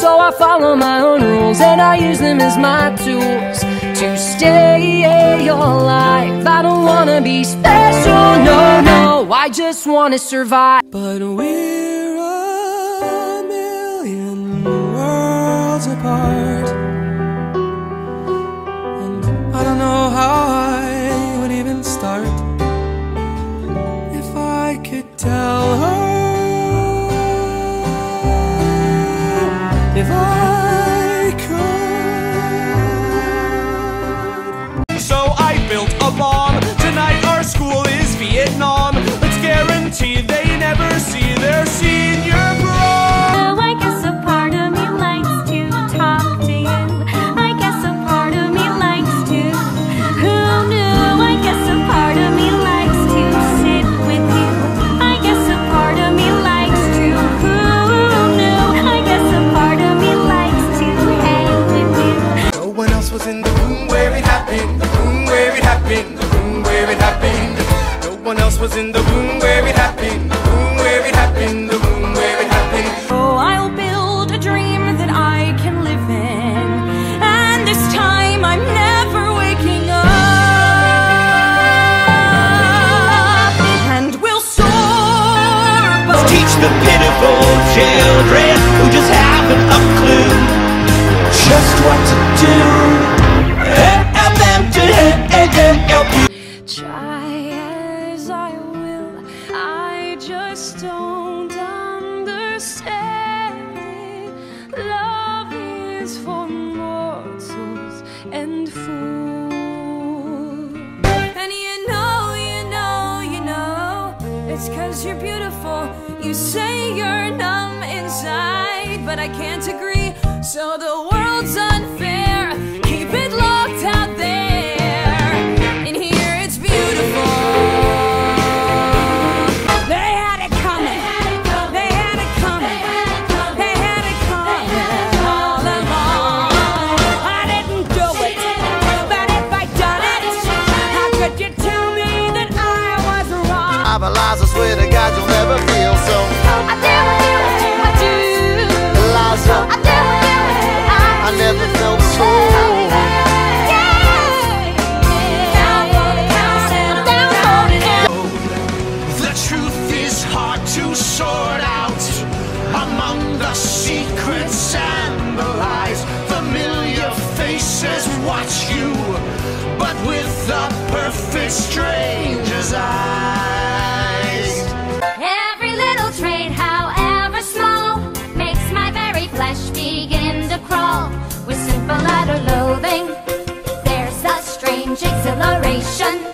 so I follow my own rules, and I use them as my tools to stay alive. I don't wanna be special, no, no, I just wanna survive. But we're a million worlds apart, and I don't know how I would even start if I could tell her, if I could. So I built a bomb. Tonight our school is Vietnam. Let's guarantee they never see their senior prom. I guess a part of me likes to talk to you. I guess a part of me likes to. Who knew? I guess a part of me likes to sit with you. I guess a part of me likes to. Who knew? I guess a part of me likes to hang with you. No one else was in the room where it happened. The room where it happened. The room where it happened. No one else was in the room where it happened. The room where it happened. The room where it happened. Oh, I'll build a dream that I can live in, and this time I'm never waking up, and we'll soar above. Teach the pitiful children who just haven't a clue just what to do. Help them to help you. Try as I will, I just don't understand it. Love is for mortals and fools. And you know, it's 'cause you're beautiful. You say you're numb inside, but I can't agree. So the world's unfair, keep it locked out there. In here it's beautiful. They had it coming. They had it coming. They had it coming all along. I didn't do it, but if I'd done it, how could you tell me that I was wrong? Lies, I swear to God you'll never feel so. I do. Eliza, I never felt so. The truth is hard to sort out among the secrets and the lies. Familiar faces watch you, but with the perfect stranger's eyes. Every little trait, however small, makes my very flesh begin to crawl. With simple utter loathing, there's a strange exhilaration.